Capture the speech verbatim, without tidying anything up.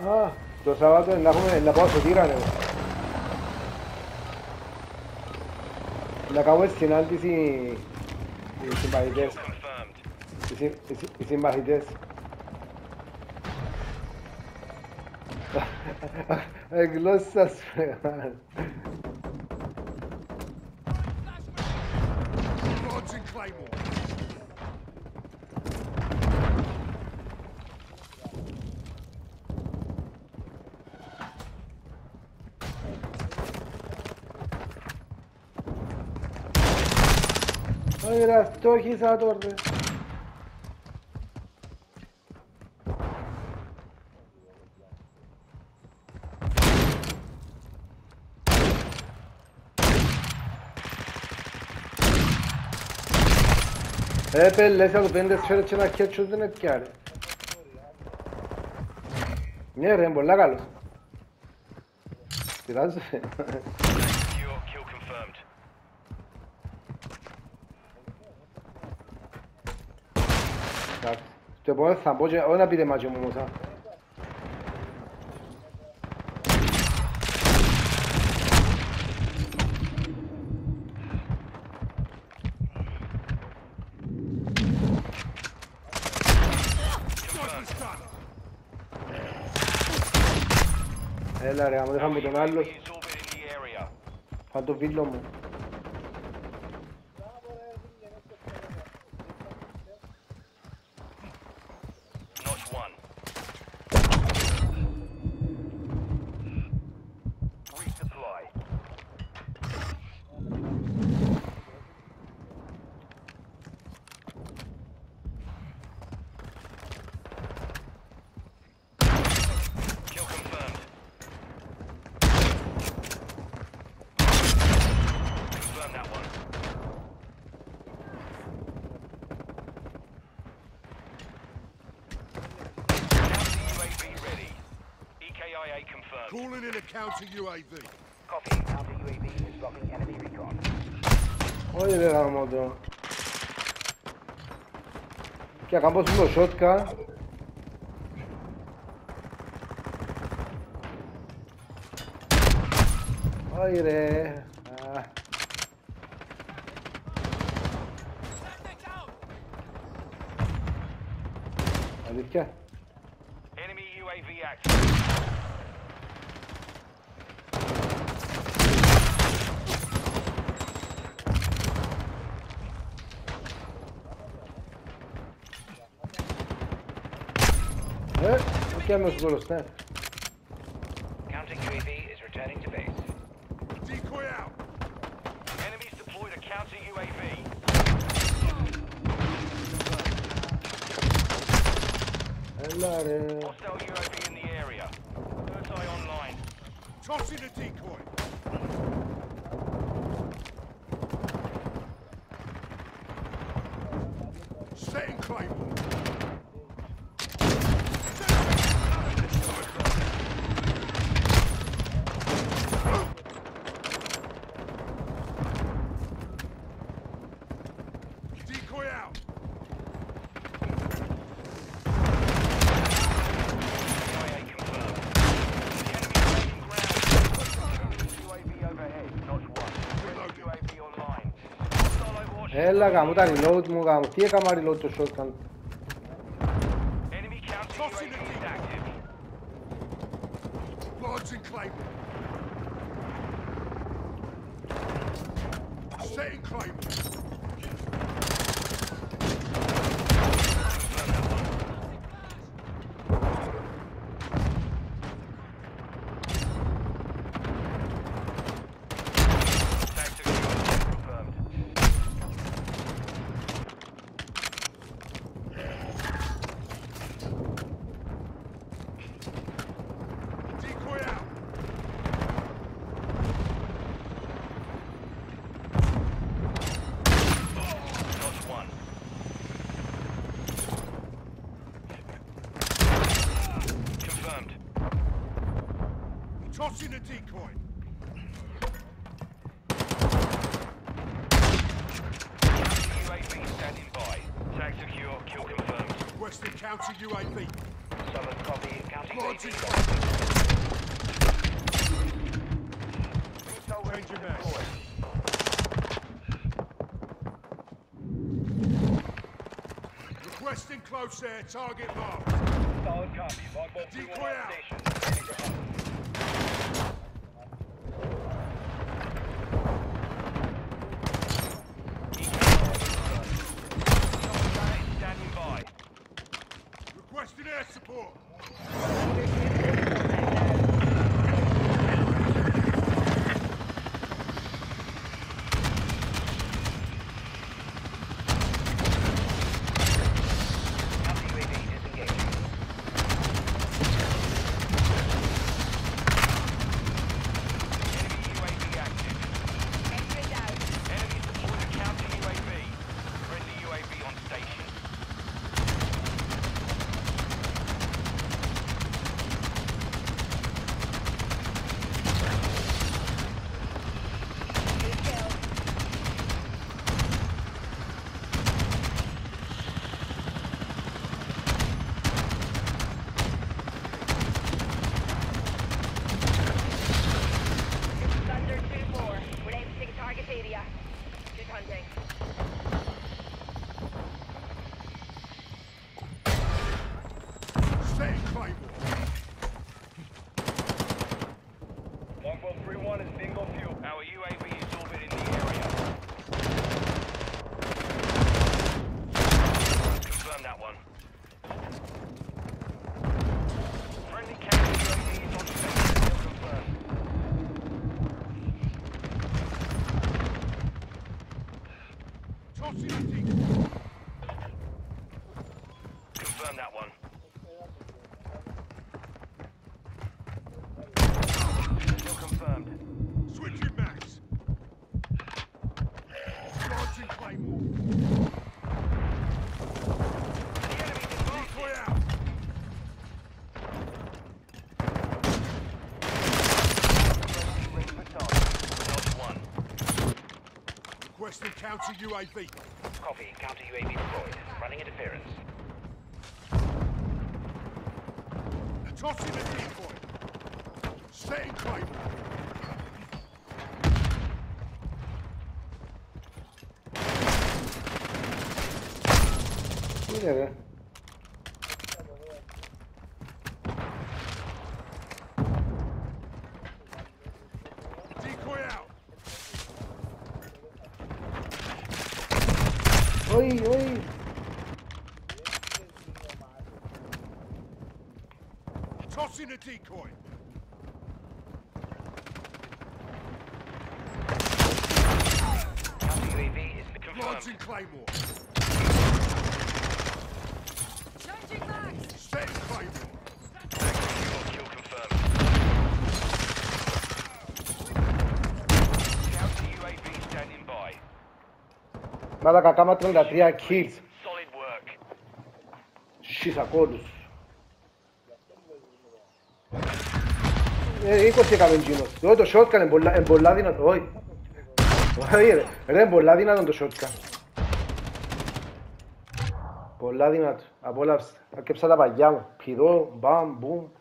Ah, το Σάββατο να έχουμε να πάω στο Τύρανο. Να κάνουμε συνάντηση οι συμπαθητές. Οι συμπαθητές. Γλώσσα σου. Mira, estoy quizá torre. Ε, πέλε, θα του πέντε σφαίρες και ένα κέτσου δεν έπιαρε. Ναι ρε, είναι πολλά καλός. Πειράζει. Το επόμενο θα πω και όχι να πείτε μάτσο μου όμως. Έλα ρε, άμα δεν φάμε τον άλλο. Φάνε το βίντεο μου. Calling in a counter U A V. Copy. Counter U A V is blocking enemy recon. Όχι ρε γάμο το. Και ακαμπώ στο shotgun. Όχι ρε. Αλήθεια. Enemy U A V active. Ε, και άμεσο κόλος, ναι. Counting U A V is returning to base. Decoy out. Enemies deployed a counter U A V. Έλα ρε. Hostile U A V in the area. Third eye online. Tossing a decoy. Setting claymore. Decoy out. Έλα γάμω τα reload μου γάμω. Τι έκαμα reload το shotgun. Enemy counter U A V is active. Launching claymore. Setting claymore. Decoy out. Tossing a decoy. U A V standing by. Tag secure, kill confirmed. Western counter U A V. Southern Copy. Counting U A V. Launching Missile ready Change to your max. deploy. Requesting close air. Target marked. Solid copy. Longbow three one Decoy on out. station. Ready for hunt. Standing by. Requesting air support. Counter U A V disengaging. Enemy U A V active. Enemy deployed counter U A V. Friendly U A V on station. Thunder two four. We're exiting target area. Good hunting. Setting claymore. Longbow three one is bingo fuel. Our U A V is orbiting the area. Confirm that one. Friendly counter U A V is on station. Still confirmed. Tossing a decoy. Confirm that one. Still confirmed. Switching max. Launching claymore. The enemy's advancing. Decoy out. Ready for target. Not one. Requesting counter U A V. Copy. Counter U A V deployed. Running interference. Tossing a decoy. Setting claymore. Είναι ρε. Decoy out. Όχι, όχι. Tossing a decoy. Counter U A V is confirmed. Launching claymore. Changing max. Setting claymore. Fuel kill confirmed. Counter U A V standing by. Μαλάκα, κάμα τριάντα τρία kills. Solid work. Στις ακόλους. Ε, είκοσι έκαμε εκείνος. Όχι, το shotgun είναι πολλά- είναι πολλά δυνατό. Όχι. Όχι ρε. Ρε, είναι πολλά δυνατό το shotgun. Πολλά δυνατό. Απόλαυστε. Ακέψα τα παγιά μου. Πηδώ, μπαμ, μπουμ.